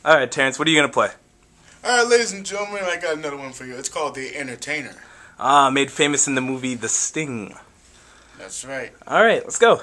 Alright, Terrence, what are you going to play? Alright, ladies and gentlemen, I got another one for you. It's called The Entertainer. Made famous in the movie The Sting. That's right. Alright, let's go.